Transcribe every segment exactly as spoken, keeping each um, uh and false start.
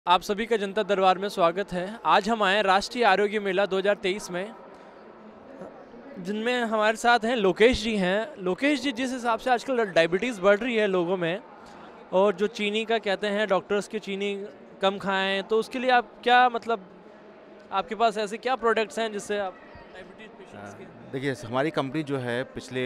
आप सभी का जनता दरबार में स्वागत है। आज हम आए हैं राष्ट्रीय आरोग्य मेला दो हज़ार तेईस में, जिनमें हमारे साथ हैं लोकेश जी हैं। लोकेश जी, जिस हिसाब से आजकल डायबिटीज़ बढ़ रही है लोगों में और जो चीनी का कहते हैं डॉक्टर्स की चीनी कम खाएं, तो उसके लिए आप क्या मतलब आपके पास ऐसे क्या प्रोडक्ट्स हैं जिससे आप डायबिटीज़ पेशेंट्स अ, के। देखिए हमारी कंपनी जो है पिछले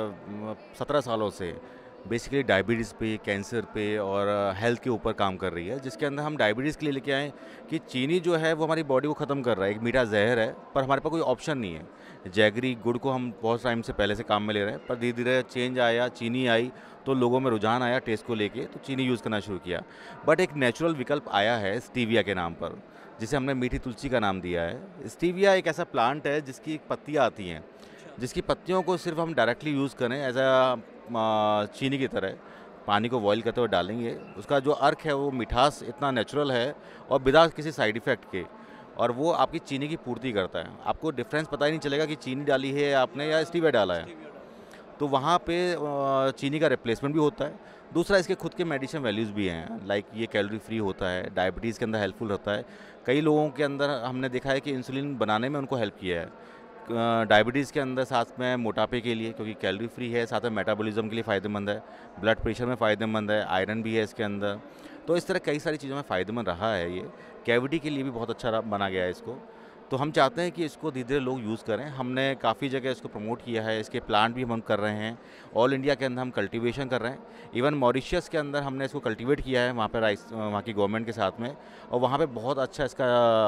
सत्रह सालों से बेसिकली डायबिटीज़ पे, कैंसर पे और हेल्थ के ऊपर काम कर रही है, जिसके अंदर हम डायबिटीज़ के लिए लेके आए कि चीनी जो है वो हमारी बॉडी को ख़त्म कर रहा है। एक मीठा जहर है, पर हमारे पास कोई ऑप्शन नहीं है। जैगरी गुड़ को हम बहुत टाइम से पहले से काम में ले रहे हैं, पर धीरे धीरे चेंज आया, चीनी आई, तो लोगों में रुझान आया टेस्ट को लेके, तो चीनी यूज़ करना शुरू किया। बट एक नेचुरल विकल्प आया है स्टीविया के नाम पर, जिसे हमने मीठी तुलसी का नाम दिया है। स्टीविया एक ऐसा प्लांट है जिसकी पत्तियाँ आती हैं, जिसकी पत्तियों को सिर्फ हम डायरेक्टली यूज़ करें एज अ चीनी की तरह, पानी को बॉईल करते हुए डालेंगे, उसका जो अर्क है वो मिठास इतना नेचुरल है और बिना किसी साइड इफ़ेक्ट के, और वो आपकी चीनी की पूर्ति करता है। आपको डिफरेंस पता ही नहीं चलेगा कि चीनी डाली है आपने या स्टीविया डाला है। तो वहाँ पे अ, चीनी का रिप्लेसमेंट भी होता है। दूसरा, इसके खुद के मेडिसिन वैल्यूज़ भी हैं, लाइक ये कैलोरी फ्री होता है, डायबिटीज़ के अंदर हेल्पफुल होता है। कई लोगों के अंदर हमने देखा है कि इंसुलिन बनाने में उनको हेल्प किया है। अ, डायबिटीज़ के अंदर साथ में मोटापे के लिए, क्योंकि कैलोरी फ्री है, साथ में मेटाबॉलिज्म के लिए फ़ायदेमंद है, ब्लड प्रेशर में फ़ायदेमंद है, आयरन भी है इसके अंदर। तो इस तरह कई सारी चीज़ों में फ़ायदेमंद रहा है ये। कैविटी के लिए भी बहुत अच्छा र बना गया है इसको। तो हम चाहते हैं कि इसको धीरे-धीरे लोग यूज़ करें। हमने काफ़ी जगह इसको प्रमोट किया है, इसके प्लांट भी हम कर रहे हैं। ऑल इंडिया के अंदर हम कल्टीवेशन कर रहे हैं। इवन मॉरिशस के अंदर हमने इसको कल्टीवेट किया है, वहाँ पे राइस वहाँ की गवर्नमेंट के साथ में, और वहाँ पे बहुत अच्छा इसका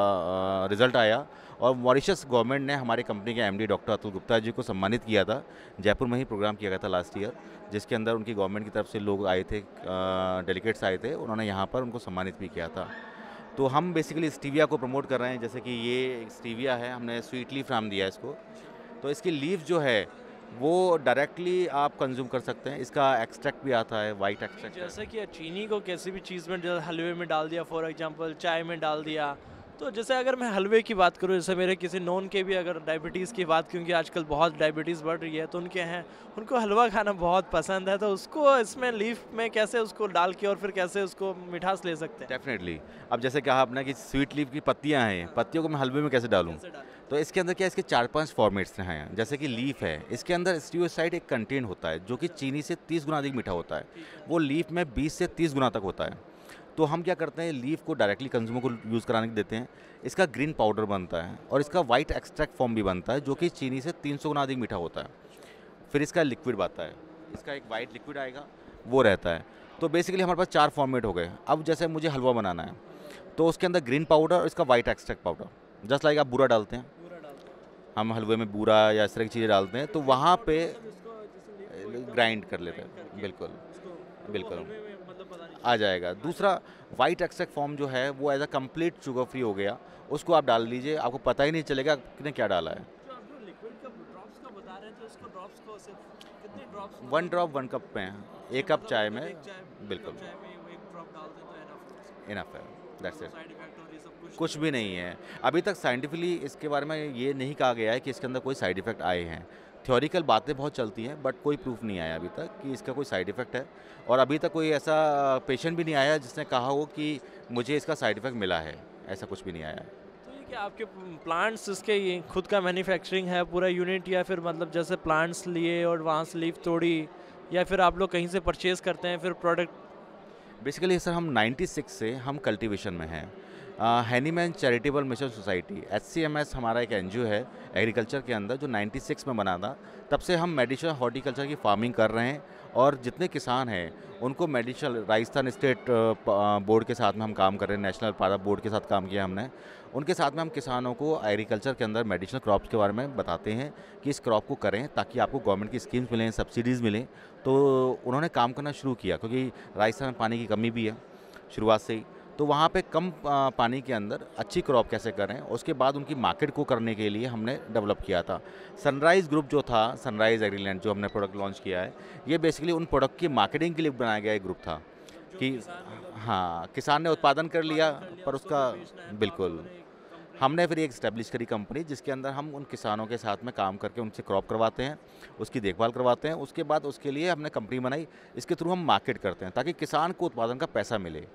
अ, रिज़ल्ट आया। और मॉरिशस गवर्नमेंट ने हमारी कंपनी के एमडी डॉक्टर अतुल गुप्ता जी को सम्मानित किया था। जयपुर में ही प्रोग्राम किया गया था लास्ट ईयर, जिसके अंदर उनकी गवर्नमेंट की तरफ से लोग आए थे, अ, डेलीगेट्स आए थे। उन्होंने यहाँ पर उनको सम्मानित भी किया था। तो हम बेसिकली स्टीविया को प्रमोट कर रहे हैं, जैसे कि ये स्टीविया है, हमने स्वीट लीफ नाम दिया है इसको। तो इसकी लीफ जो है वो डायरेक्टली आप कंज्यूम कर सकते हैं। इसका एक्सट्रैक्ट भी आता है, वाइट नहीं, एक्सट्रैक्ट है। जैसे कि चीनी को किसी भी चीज़ में जैसे हलवे में डाल दिया, फॉर एग्जांपल चाय में डाल दिया, तो जैसे अगर मैं हलवे की बात करूँ, जैसे मेरे किसी नॉन के भी अगर डायबिटीज़ की बात, क्योंकि आजकल बहुत डायबिटीज़ बढ़ रही है, तो उनके हैं उनको हलवा खाना बहुत पसंद है, तो उसको इसमें लीफ में कैसे उसको डाल के और फिर कैसे उसको मिठास ले सकते हैं। डेफ़िनेटली। अब जैसे कहा आपने कि स्वीट लीफ की पत्तियाँ हैं, हाँ, पत्तियों को मैं हलवे में कैसे डालूँ? कैसे डालें। तो इसके अंदर क्या है, इसके चार पाँच फ़ॉर्मेट्स हैं। जैसे कि लीफ है, इसके अंदर स्टीरियोसाइड एक कंटेंट होता है, जो कि चीनी से तीस गुना अधिक मीठा होता है। ठीक है। वो लीफ में बीस से तीस गुना तक होता है। तो हम क्या करते हैं, लीफ को डायरेक्टली कंज्यूमर को यूज़ कराने के देते हैं। इसका ग्रीन पाउडर बनता है और इसका व्हाइट एक्सट्रैक्ट फॉर्म भी बनता है, जो कि चीनी से तीन सौ गुना अधिक मीठा होता है। फिर इसका लिक्विड आता है, इसका एक वाइट लिक्विड आएगा, वो रहता है। तो बेसिकली हमारे पास चार फॉर्मेट हो गए। अब जैसे मुझे हलवा बनाना है, तो उसके अंदर ग्रीन पाउडर और इसका white extract powder, just like आप बूरा डालते हैं, पूरा डालते हैं। हम हलवे में बूरा या इस तरह की चीज़ें डालते हैं, तो ग्रीन वहाँ पाउडर पे मतलब इसको जैसे लीफ को एकदम ग्राइंड कर लेते ग्राइंड हैं। करके बिल्कुल, उसको, तो वो बिल्कुल। हलवे में मतलब पता नहीं आ चलेगा। जाएगा। आ दूसरा, जाएगा। वाइट एक्सट्रैक्ट फॉर्म जो है वो as a complete sugar free हो गया। उसको आप डाल लीजिए, आपको पता ही नहीं चलेगा किसने क्या डाला है। जो आप जो लिक्विड का ड्रॉप्स का बता रहे हैं, तो इसको ड्रॉप्स को सिर्फ कितने ड्रॉप्स वन मतलब। ड्रॉप वन कप में, अच्छा, एक कप मतलब चाय अगर में। एक चाय एक बिल्कुल, कप चाय में वो एक ड्रॉप डाल दें तो एनफ है उसमें। इनफ है, that's no it. Side effect और ये सब कुछ नहीं कुछ भी होगा। नहीं है। अभी तक साइंटिफिकली इसके बारे में ये नहीं कहा गया है कि इसके अंदर कोई साइड इफ़ेक्ट आए हैं। थ्योरिकल बातें बहुत चलती हैं, बट कोई प्रूफ नहीं आया अभी तक कि इसका कोई साइड इफ़ेक्ट है। और अभी तक कोई ऐसा पेशेंट भी नहीं आया जिसने कहा हो कि मुझे इसका साइड इफ़ेक्ट मिला है। ऐसा कुछ भी नहीं आया है। तो ये क्या आपके प्लांट्स इसके ये खुद का मैन्युफैक्चरिंग है पूरा यूनिट, या फिर मतलब जैसे प्लांट्स लिए और वहाँ से लीफ तोड़ी, या फिर आप लोग कहीं से परचेज करते हैं फिर प्रोडक्ट। बेसिकली सर हम छियानवे से हम कल्टीवेशन में हैं। Hahnemann charitable mission society, H C M S हमारा एक एन जी ओ है एग्रीकल्चर के अंदर, जो छियानवे में बना था। तब से हम मेडिसिनल हॉर्टिकल्चर की फार्मिंग कर रहे हैं, और जितने किसान हैं उनको मेडिसिनल, राजस्थान स्टेट बोर्ड के साथ में हम काम कर रहे हैं, नेशनल पारा बोर्ड के साथ काम किया हमने। उनके साथ में हम किसानों को एग्रीकल्चर के अंदर मेडिसिनल क्रॉप्स के बारे में बताते हैं कि इस क्रॉप को करें ताकि आपको गवर्नमेंट की स्कीम्स मिलें, सब्सिडीज़ मिलें। तो उन्होंने काम करना शुरू किया, क्योंकि राजस्थान में पानी की कमी भी है शुरुआत से ही। तो वहाँ पे कम आ, पानी के अंदर अच्छी क्रॉप कैसे करें, उसके बाद उनकी मार्केट को करने के लिए हमने डेवलप किया था। सनराइज़ ग्रुप जो था, सनराइज़ एग्रीलैंड जो हमने प्रोडक्ट लॉन्च किया है, ये बेसिकली उन प्रोडक्ट की मार्केटिंग के लिए बनाया गया एक ग्रुप था जो कि किसान मतलब हाँ, किसान ने उत्पादन कर लिया, उत्पादन कर लिया, पर उसको उसका फिर बेचना है, तो आप बिल्कुल। लोगों ने एक कंपनी। हमने फिर एक इस्टेब्लिश करी कंपनी, जिसके अंदर हम उन किसानों के साथ में काम करके उनसे क्रॉप करवाते हैं, उसकी देखभाल करवाते हैं। उसके बाद उसके लिए हमने कंपनी बनाई, इसके थ्रू हम मार्केट करते हैं ताकि किसान को उत्पादन का पैसा मिले।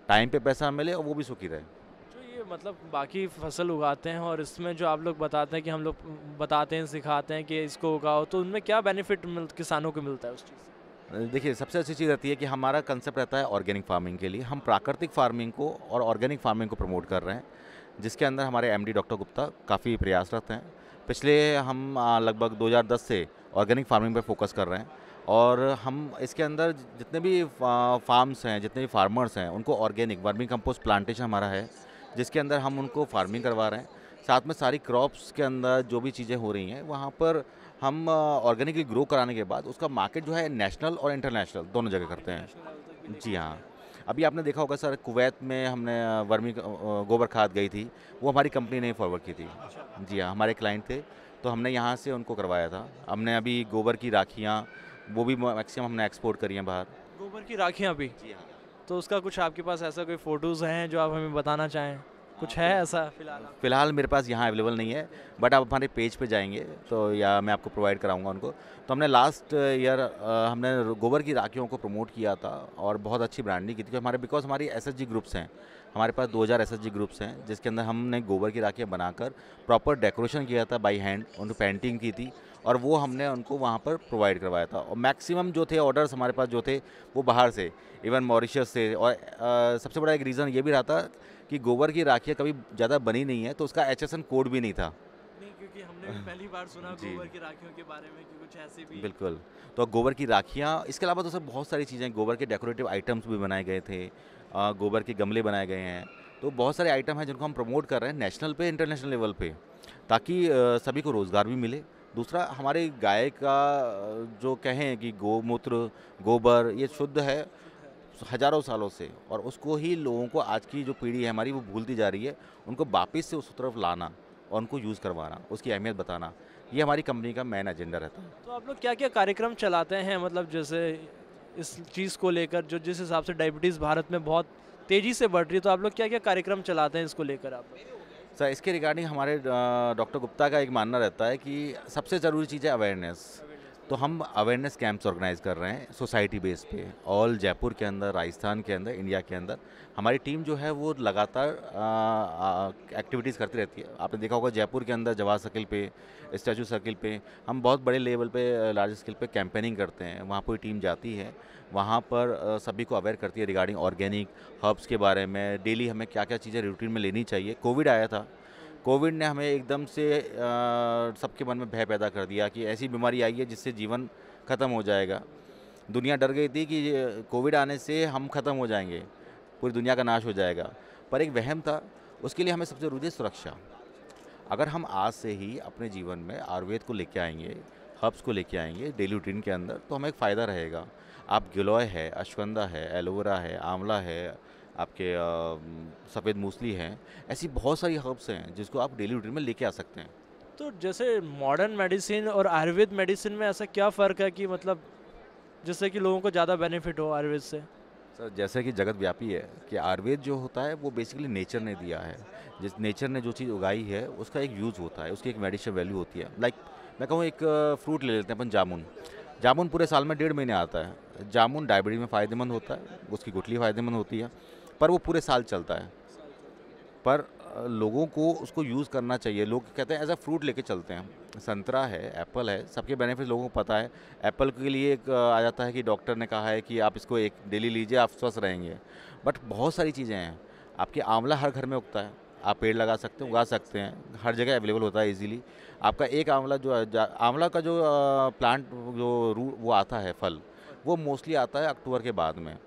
टाइम पे पैसा मिले और वो भी सुखी रहे। जो ये मतलब बाकी फसल उगाते हैं और इसमें जो आप लोग बताते हैं कि हम लोग बताते हैं सिखाते हैं कि इसको उगाओ, तो उनमें क्या बेनिफिट मिल किसानों को मिलता है उस चीज़ से? देखिए, सबसे अच्छी चीज़ रहती है कि हमारा कंसेप्ट रहता है ऑर्गेनिक फार्मिंग के लिए। हम प्राकृतिक फार्मिंग को और ऑर्गेनिक फार्मिंग को प्रमोट कर रहे हैं, जिसके अंदर हमारे एमडी डॉक्टर गुप्ता काफ़ी प्रयासरत हैं। पिछले हम आ, लगभग दो हज़ार दस से ऑर्गेनिक फार्मिंग पे फोकस कर रहे हैं और हम इसके अंदर जितने भी फार्म्स हैं, जितने भी फार्मर्स हैं, उनको ऑर्गेनिक वर्मी कंपोस्ट प्लांटेशन हमारा है, जिसके अंदर हम उनको फार्मिंग करवा रहे हैं। साथ में सारी क्रॉप्स के अंदर जो भी चीज़ें हो रही हैं, वहाँ पर हम ऑर्गेनिकली ग्रो कराने के बाद उसका मार्केट जो है नेशनल और इंटरनेशनल दोनों जगह करते हैं। नेशनल लेवल तक भी लेके जी हाँ। जाते हैं। अभी आपने देखा होगा सर, कुवैत में हमने अ, वर्मी क- अ, गोबर खाद गई थी, वो हमारी कंपनी ने फॉरवर्ड की थी। अच्छा, जी हाँ, हमारे क्लाइंट थे, तो हमने यहाँ से उनको करवाया था। हमने अभी गोबर की राखियाँ, वो भी मैक्सिमम हमने एक्सपोर्ट करी हैं बाहर। गोबर की राखियाँ भी? जी हाँ। तो उसका कुछ आपके पास ऐसा कोई फ़ोटोज़ हैं जो आप हमें बताना चाहें? कुछ है ऐसा फ़िलहाल आप? फ़िलहाल मेरे पास यहाँ अवेलेबल नहीं है, बट आप हमारे पेज पे जाएंगे तो या मैं आपको प्रोवाइड कराऊंगा उनको। तो हमने लास्ट ईयर हमने गोबर की राखियों को प्रमोट किया था और बहुत अच्छी ब्रांडिंग की थी, हमारे बिकॉज हमारी एसएचजी ग्रुप्स हैं। हमारे पास दो हज़ार एसएचजी ग्रुप्स हैं, जिसके अंदर हमने गोबर की राखियाँ बनाकर प्रॉपर डेकोरेशन किया था बाई हैंड, उनको पेंटिंग की थी और वो हमने उनको वहाँ पर प्रोवाइड करवाया था। और मैक्सिमम जो थे ऑर्डर्स हमारे पास जो थे वो बाहर से, इवन मॉरिशस से। और अ, सबसे बड़ा एक रीज़न ये भी रहा था कि गोबर की राखियाँ कभी ज़्यादा बनी नहीं है, तो उसका एचएसएन कोड भी नहीं था। नहीं, क्योंकि हमने भी पहली बार सुना जी। गोबर की राखियों के बारे में कि कुछ ऐसी भी। बिल्कुल। तो गोबर की राखियाँ, इसके अलावा तो सर बहुत सारी चीज़ें, गोबर के डेकोरेटिव आइटम्स भी बनाए गए थे, अ, गोबर के गमले बनाए गए हैं। तो बहुत सारे आइटम हैं जिनको हम प्रमोट कर रहे हैं नेशनल पे, इंटरनेशनल लेवल पे, ताकि अ, सभी को रोज़गार भी मिले। दूसरा, हमारे गाय का अ, जो कहें कि गौमूत्र, गोबर ये शुद्ध है हज़ारों सालों से, और उसको ही लोगों को, आज की जो पीढ़ी है हमारी, वो भूलती जा रही है। उनको वापस से उस तरफ लाना और उनको यूज़ करवाना, उसकी अहमियत बताना, ये हमारी कंपनी का मेन एजेंडा रहता है। तो आप लोग क्या-क्या कार्यक्रम चलाते हैं, मतलब जैसे इस चीज़ को लेकर, जो जिस हिसाब से डायबिटीज़ भारत में बहुत तेज़ी से बढ़ रही है, तो आप लोग क्या-क्या कार्यक्रम चलाते हैं इसको लेकर आप लोग? सर, इसके रिगार्डिंग हमारे डॉक्टर गुप्ता का एक मानना रहता है कि सबसे ज़रूरी चीज़ है अवेयरनेस। तो हम अवेयरनेस कैंप्स ऑर्गेनाइज कर रहे हैं सोसाइटी बेस पे, ऑल जयपुर के अंदर, राजस्थान के अंदर, इंडिया के अंदर। हमारी टीम जो है वो लगातार एक्टिविटीज़ करती रहती है। आपने देखा होगा जयपुर के अंदर जवाहर सर्किल पे, स्टैचू सर्किल पे हम बहुत बड़े लेवल पे, लार्ज स्केल पे कैंपेनिंग करते हैं। वहाँ पूरी टीम जाती है, वहाँ पर अ, सभी को अवेयर करती है रिगार्डिंग ऑर्गेनिक हर्ब्स के बारे में, डेली हमें क्या क्या चीज़ें रूटीन में लेनी चाहिए। कोविड आया था, कोविड ने हमें एकदम से अ, सबके मन में भय पैदा कर दिया कि ऐसी बीमारी आई है जिससे जीवन ख़त्म हो जाएगा। दुनिया डर गई थी कि ये कोविड आने से हम ख़त्म हो जाएंगे, पूरी दुनिया का नाश हो जाएगा। पर एक वहम था, उसके लिए हमें सबसे ज़रूरी है सुरक्षा। अगर हम आज से ही अपने जीवन में आयुर्वेद को लेके आएंगे, हर्ब्स को लेके आएंगे डेली रूटीन के अंदर, तो हमें एक फ़ायदा रहेगा। आप गिलोय है, अश्वगंधा है, एलोवेरा है, आंवला है, आपके सफ़ेद मूसली हैं, ऐसी बहुत सारी हर्ब्स हैं जिसको आप डेली रूटीन में लेके आ सकते हैं। तो जैसे मॉडर्न मेडिसिन और आयुर्वेद मेडिसिन में ऐसा क्या फ़र्क है कि मतलब जिससे कि लोगों को ज़्यादा बेनिफिट हो आयुर्वेद से? सर, जैसे कि जगत व्यापी है कि आयुर्वेद जो होता है वो बेसिकली नेचर ने दिया है। जिस नेचर ने जो चीज़ उगाई है उसका एक यूज़ होता है, उसकी एक मेडिसिनल वैल्यू होती है। लाइक मैं कहूँ, एक फ्रूट ले लेते हैं अपन, जामुन। जामुन पूरे साल में डेढ़ महीने आता है। जामुन डायबिटीज में फ़ायदेमंद होता है, उसकी गुठली फ़ायदेमंद होती है, पर वो पूरे साल चलता है। पर अ, लोगों को उसको यूज़ करना चाहिए। लोग कहते हैं एज अ फ्रूट लेके चलते हैं। संतरा है, एप्पल है, सबके बेनिफिट लोगों को पता है। एप्पल के लिए एक अ, आ जाता है कि डॉक्टर ने कहा है कि आप इसको एक डेली लीजिए, आप स्वस्थ रहेंगे। बट बहुत सारी चीज़ें हैं। आपके आंवला हर घर में उगता है, आप पेड़ लगा सकते हैं, उगा सकते हैं, हर जगह अवेलेबल होता है इजीली। आपका एक आंवला जो है, जा- आंवला का जो प्लांट, जो रू वो आता है फल, वो मोस्टली आता है अक्टूबर के बाद में,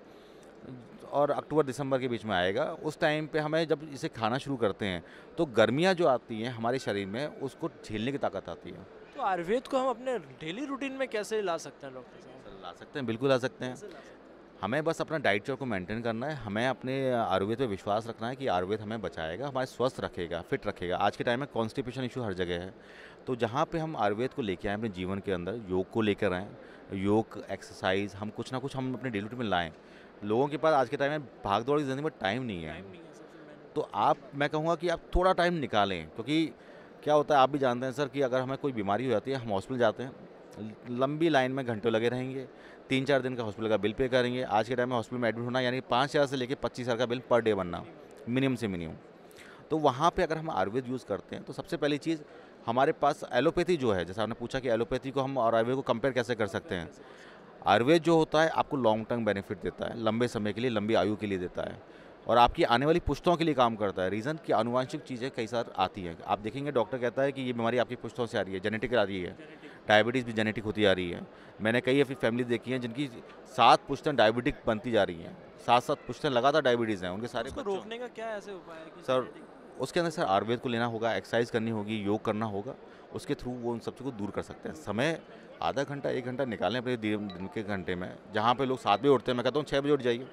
और अक्टूबर दिसंबर के बीच में आएगा। उस टाइम पे हमें जब इसे खाना शुरू करते हैं तो गर्मियाँ जो आती हैं हमारे शरीर में, उसको झेलने की ताकत आती है। तो आयुर्वेद को हम अपने डेली रूटीन में कैसे ला सकते हैं डॉक्टर साहब? सर, ला सकते हैं, बिल्कुल ला सकते हैं। कैसे ला सकते हैं? हमें बस अपना डाइट चार्ट को मेंटेन करना है। हमें अपने आयुर्वेद पे विश्वास रखना है कि आयुर्वेद हमें बचाएगा, हमारे स्वस्थ रखेगा, फिट रखेगा। आज के टाइम में कॉन्स्टिपेशन इशू हर जगह है, तो जहाँ पे हम आयुर्वेद को लेके आएँ अपने जीवन के अंदर, योग को लेकर आएँ, योग एक्सरसाइज हम कुछ ना कुछ हम अपने डेली रूटीन में लाएँ। लोगों के पास आज के टाइम में भाग दौड़ की ज़िंदगी में टाइम नहीं है। टाइम नहीं है सबसे मेन। तो आप, मैं कहूँगा कि आप थोड़ा टाइम निकालें, क्योंकि क्या होता है आप भी जानते हैं सर कि अगर हमें कोई बीमारी हो जाती है, हम हॉस्पिटल जाते हैं, लंबी लाइन में घंटों लगे रहेंगे, तीन चार दिन का हॉस्पिटल का बिल पे करेंगे। आज के टाइम में हॉस्पिटल में एडमिट होना यानी पाँच हज़ार से लेकर पच्चीस हज़ार का बिल पर डे बनना, मिनिमम से मिनिमम। तो वहाँ पे अगर हम आयुर्वेद यूज़ करते हैं तो सबसे पहली चीज़ हमारे पास एलोपैथी जो है, जैसे आपने पूछा कि एलोपैथी को हम और आयुर्वेद को कंपेयर कैसे कर सकते हैं। आयुर्वेद जो होता है आपको लॉन्ग टर्म बेनिफिट देता है, लंबे समय के लिए, लंबी आयु के लिए देता है और आपकी आने वाली पुश्तों के लिए काम करता है। रीज़न कि आनुवांशिक चीज़ें कई सार आती हैं। आप देखेंगे डॉक्टर कहता है कि ये बीमारी आपकी पुश्तों से आ रही है, जेनेटिक आ रही है, डायबिटीज़ भी जेनेटिक होती आ रही है। मैंने कई ऐसी फैमिली देखी हैं जिनकी सात पुश्तें डायबिटिक बनती जा रही हैं, सात सात पुश्तें लगातार डायबिटीज़ हैं उनके सारे उसको बच्चों। रोकने का क्या ऐसे उपाय है कि सर genetic- उसके अंदर सर आयुर्वेद को लेना होगा, एक्सरसाइज करनी होगी, योग करना होगा, उसके थ्रू वो उन सब चीज़ को दूर कर सकते हैं। समय आधा घंटा एक घंटा निकालें अपने दिन दिन के घंटे में, जहाँ पे लोग सात बजे उठते हैं मैं कहता हूँ छः बजे उठ जाइए।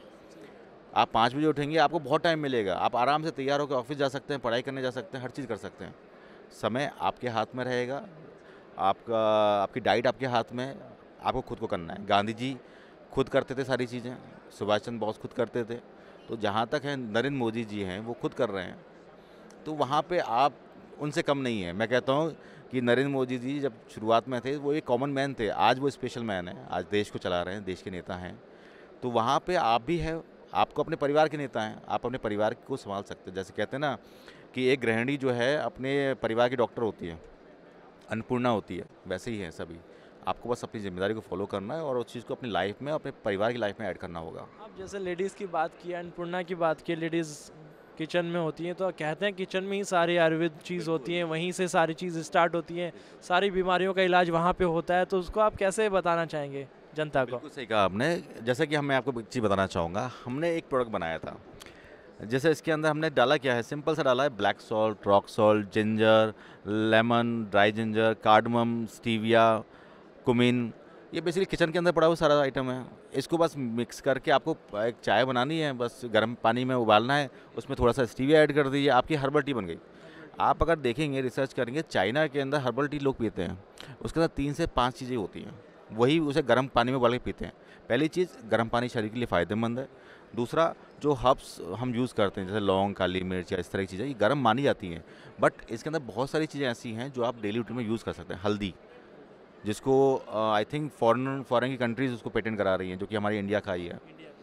आप पाँच बजे उठेंगे आपको बहुत टाइम मिलेगा, आप आराम से तैयार होकर ऑफिस जा सकते हैं, पढ़ाई करने जा सकते हैं, हर चीज़ कर सकते हैं। समय आपके हाथ में रहेगा, आपका आपकी डाइट आपके हाथ में, आपको खुद को करना है। गांधी जी खुद करते थे सारी चीज़ें, सुभाष चंद्र बोस खुद करते थे, तो जहाँ तक है नरेंद्र मोदी जी हैं वो खुद कर रहे हैं, तो वहाँ पे आप उनसे कम नहीं है। मैं कहता हूँ कि नरेंद्र मोदी जी जब शुरुआत में थे वो एक कॉमन मैन थे, आज वो स्पेशल मैन है, आज देश को चला रहे हैं, देश के नेता हैं। तो वहाँ पे आप भी है, आपको अपने परिवार के नेता हैं, आप अपने परिवार को संभाल सकते हैं। जैसे कहते हैं ना कि एक गृहिणी जो है अपने परिवार की डॉक्टर होती है, अन्नपूर्णा होती है, वैसे ही है सभी। आपको बस अपनी जिम्मेदारी को फॉलो करना है और उस चीज़ को अपनी लाइफ में, अपने परिवार की लाइफ में ऐड करना होगा। आप जैसे लेडीज़ की बात की, अन्नपूर्णा की बात की, लेडीज़ किचन में होती हैं, तो कहते हैं किचन में ही सारी आयुर्वेद चीज़ होती है, वहीं से सारी चीज़ स्टार्ट होती हैं, सारी बीमारियों का इलाज वहाँ पे होता है, तो उसको आप कैसे बताना चाहेंगे जनता को? बिल्कुल सही कहा आपने। जैसा कि हम मैं आपको एक चीज़ बताना चाहूँगा, हमने एक प्रोडक्ट बनाया था। जैसे इसके अंदर हमने डाला क्या है, सिंपल सा डाला है black salt, rock salt, ginger, lemon, dry ginger, cardamom, stevia, cumin. ये बेसिकली किचन के अंदर पड़ा हुआ सारा आइटम है। इसको बस मिक्स करके आपको एक चाय बनानी है, बस गर्म पानी में उबालना है, उसमें थोड़ा सा स्टीविया ऐड कर दीजिए, आपकी हर्बल टी बन गई। आप अगर देखेंगे, रिसर्च करेंगे, चाइना के अंदर हर्बल टी लोग पीते हैं, उसके अंदर तीन से पाँच चीज़ें होती हैं, वही उसे गर्म पानी में उबाल के पीते हैं। पहली चीज़, गर्म पानी शरीर के लिए फ़ायदेमंद है। दूसरा, जो हर्ब्स हम यूज़ करते हैं जैसे लौंग, काली मिर्च या इस तरह की चीज़ें, ये गर्म मानी जाती हैं, बट इसके अंदर बहुत सारी चीज़ें ऐसी हैं जो आप डेली रूटीन में यूज़ कर सकते हैं। हल्दी, जिसको आई थिंक फॉरेन फॉरेन की कंट्रीज़ उसको पेटेंट करा रही हैं, जो कि हमारी इंडिया का ही है।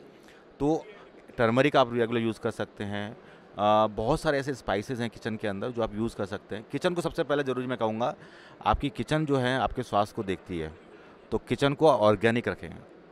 तो टर्मरिक आप रेगुलर यूज़ कर सकते हैं। अ, बहुत सारे ऐसे स्पाइसेस हैं किचन के अंदर जो आप यूज़ कर सकते हैं। किचन को सबसे पहले ज़रूरी मैं कहूँगा, आपकी किचन जो है आपके स्वास्थ्य को देखती है, तो किचन को ऑर्गेनिक रखें।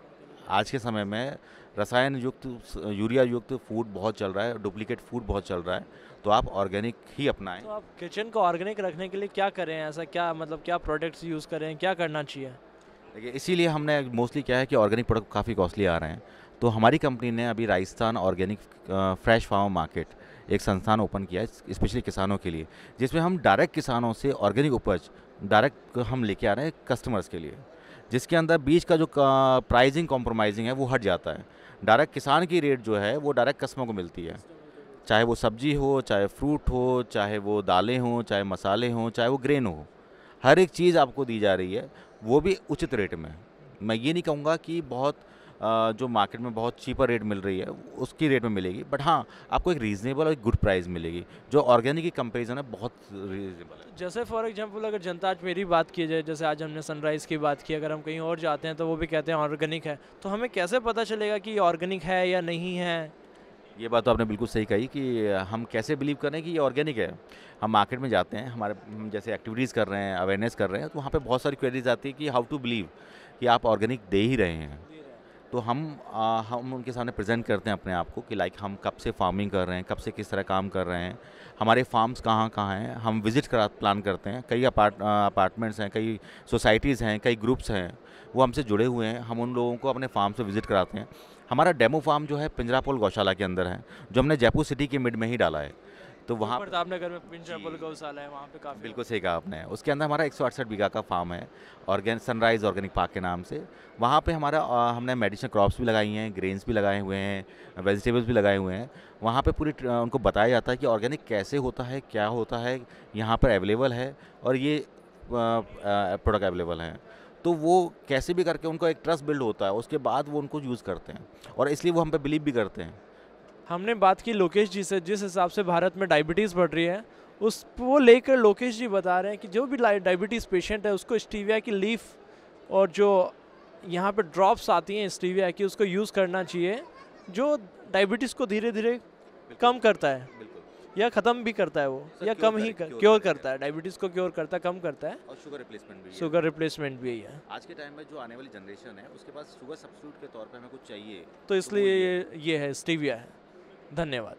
आज के समय में रसायन युक्त, यूरिया युक्त फूड बहुत चल रहा है, डुप्लीकेट फूड बहुत चल रहा है, तो आप ऑर्गेनिक ही अपनाएं। तो आप किचन को ऑर्गेनिक रखने के लिए क्या करें, ऐसा क्या मतलब क्या प्रोडक्ट्स यूज़ करें, क्या करना चाहिए? देखिए, इसीलिए हमने मोस्टली क्या है कि ऑर्गेनिक प्रोडक्ट काफ़ी कॉस्टली आ रहे हैं, तो हमारी कंपनी ने अभी Rajasthan organic fresh farm market एक संस्थान ओपन किया है स्पेशली किसानों के लिए, जिसमें हम डायरेक्ट किसानों से ऑर्गेनिक उपज डायरेक्ट हम लेके आ रहे हैं कस्टमर्स के लिए, जिसके अंदर बीच का जो प्राइसिंग कॉम्प्रोमाइजिंग है वो हट जाता है। डायरेक्ट किसान की रेट जो है वो डायरेक्ट कस्टमर को मिलती है, चाहे वो सब्जी हो, चाहे फ्रूट हो, चाहे वो दालें हों, चाहे मसाले हों, चाहे वो ग्रेन हो, हर एक चीज़ आपको दी जा रही है, वो भी उचित रेट में। मैं ये नहीं कहूँगा कि बहुत अ, जो मार्केट में बहुत चीपर रेट मिल रही है उसकी रेट में मिलेगी, बट हाँ आपको एक रीज़नेबल और एक गुड प्राइस मिलेगी, जो ऑर्गेनिक की कंपैरिजन है बहुत रीज़नेबल है। जैसे फॉर एग्जांपल अगर जनता, आज मेरी बात की जाए, जैसे आज हमने सनराइज़ की बात की, अगर हम कहीं और जाते हैं तो वो भी कहते हैं ऑर्गेनिक है, तो हमें कैसे पता चलेगा कि ये ऑर्गेनिक है या नहीं है? ये बात तो आपने बिल्कुल सही कही कि हम कैसे बिलीव करें कि ये ऑर्गेनिक है। हम मार्केट में जाते हैं, हमारे हम जैसे एक्टिविटीज़ कर रहे हैं, अवेयरनेस कर रहे हैं, तो वहाँ पे बहुत सारी क्वेरीज आती है कि हाउ टू बिलीव कि आप ऑर्गेनिक दे ही रहे हैं। तो हम आ, हम उनके सामने प्रेजेंट करते हैं अपने आप को कि लाइक हम कब से फार्मिंग कर रहे हैं, कब से किस तरह काम कर रहे हैं, हमारे फार्म्स कहाँ कहाँ हैं, हम विज़िट करा प्लान करते हैं। कई अपार्ट अपार्टमेंट्स हैं, कई सोसाइटीज़ हैं, कई ग्रुप्स हैं, वो हमसे जुड़े हुए हैं, हम उन लोगों को अपने फार्म से विज़िट कराते हैं। हमारा डेमो फार्म जो है पिंजरापोल गौशाला के अंदर है, जो हमने जयपुर सिटी के मिड में ही डाला है। तो वहाँ प्रतापनगर में पिंजरापुर गौशाला है, वहाँ पे काफ़ी बिल्कुल सही कहा आपने, उसके अंदर हमारा एक सौ अड़सठ बीघा का फार्म है ऑर्गेन सनराइज़ ऑर्गेनिक पार्क के नाम से। वहाँ पे हमारा अ, हमने मेडिसिनल क्रॉप्स भी लगाई हैं, ग्रेन्स भी लगाए हुए हैं, वेजिटेबल्स भी लगाए हुए हैं। वहाँ पे पूरी ट्र- उनको बताया जाता है कि ऑर्गेनिक कैसे होता है, क्या होता है, यहाँ पर अवेलेबल है और ये प्रोडक्ट अवेलेबल हैं। तो वो कैसे भी करके उनको एक ट्रस्ट बिल्ड होता है, उसके बाद वो उनको यूज़ करते हैं और इसलिए वो हम पे बिलीव भी करते हैं। हमने बात की लोकेश जी से, जिस हिसाब से भारत में डायबिटीज़ बढ़ रही है, उस वो लेकर लोकेश जी बता रहे हैं कि जो भी डायबिटीज़ पेशेंट है उसको स्टीविया की लीफ और जो यहाँ पे ड्रॉप्स आती हैं स्टीविया की, उसको यूज़ करना चाहिए, जो डायबिटीज़ को धीरे धीरे कम करता है बिल्कुल। या ख़त्म भी करता है वो, सर या क्योर कम ही करे- क्योर क्योर करेगा। करता है, डायबिटीज़ को क्योर करता है, कम करता है। और शुगर रिप्लेसमेंट भी है। शुगर रिप्लेसमेंट भी है। आज के टाइम में जो आने वाली जनरेशन है उसके पास शुगर सब्स्टिट्यूट के तौर पे हमें कुछ चाहिए, तो वो इसलिए ये ये ये है, स्टीविया है। धन्यवाद।